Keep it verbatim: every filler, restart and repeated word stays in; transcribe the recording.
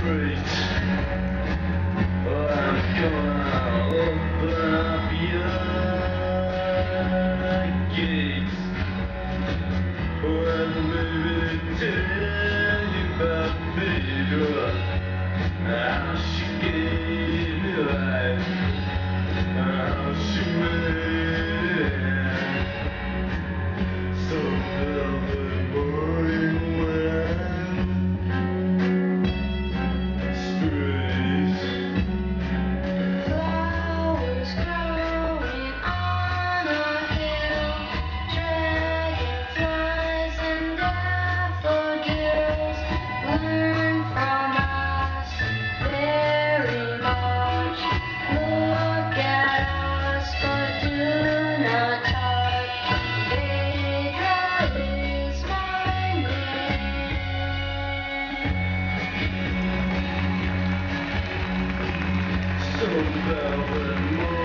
street. I'm gonna open up your gates. Well, maybe tell you about Pedro, how she gave me life, how she made it so velvet morning when I'm straight. Flowers growing on a hill, dragonflies and daffodils learn from us very much. Look at us, but do not touch. Pedro is my name. So velvet morning